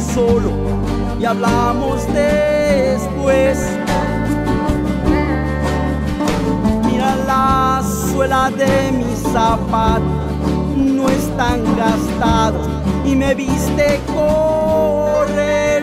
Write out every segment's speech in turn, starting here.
solo y hablamos después. Mira la suela de mi zapato, no están gastados y me viste correr.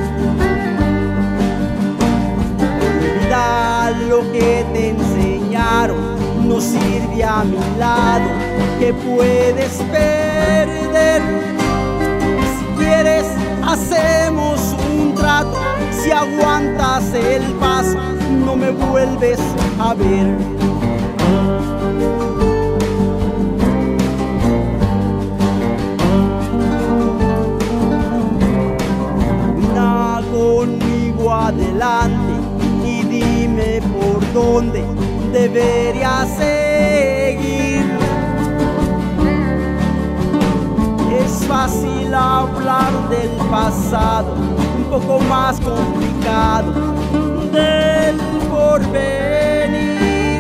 Olvida lo que te enseñaron, no sirve a mi lado, que puedes perder. Si quieres hacemos un trato, si aguantas el paso no me vuelves a ver. Camina conmigo adelante y dime por dónde debería seguir. Es fácil hablar del pasado, un poco más complicado del porvenir.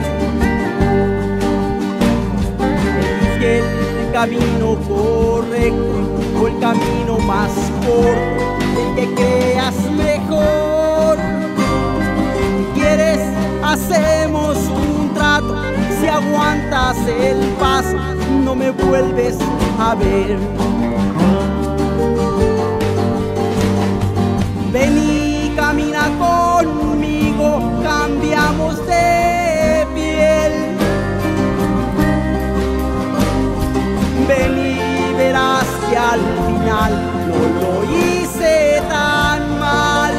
Elige el camino correcto o el camino más corto, el que creas mejor. Si quieres hacemos un trato, si aguantas el paso no me vuelves a ver. Ven y camina conmigo, cambiamos de piel. Ven y verás que al final no lo hice tan mal.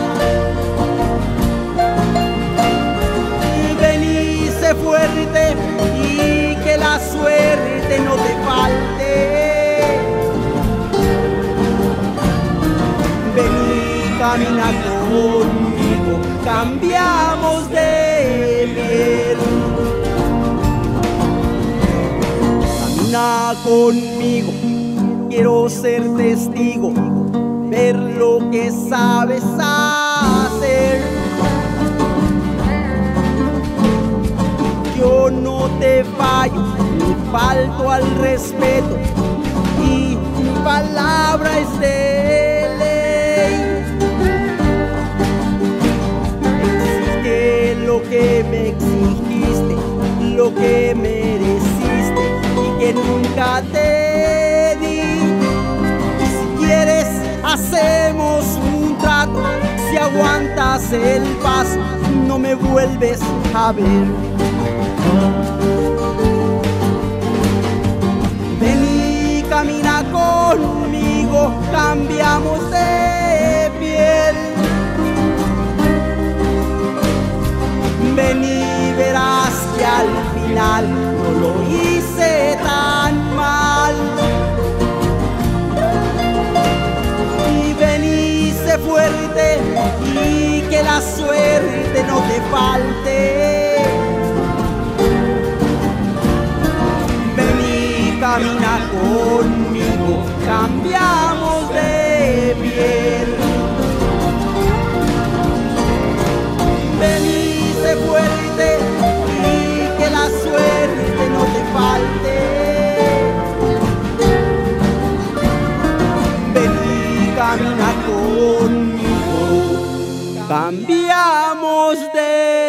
Ven y sé fuerte y que la suerte no te falte. Ven y camina conmigo, cambiamos de piel. Camina conmigo, quiero ser testigo, ver lo que sabes hacer. Yo no te fallo, ni falto al respeto, y mi palabra es de ley. Exige lo que me exigiste, lo que mereciste y que nunca te di. Si quieres hacemos un trato, si aguantas el paso no me vuelves a ver. Ven y camina conmigo, cambiamos de piel. Ven y verás que al final no lo hice tan mal. Y ven y sé fuerte y que la suerte no te falte. Camina conmigo, cambiamos de piel. Ven y sé fuerte y que la suerte no te falte. Ven y camina conmigo, cambiamos de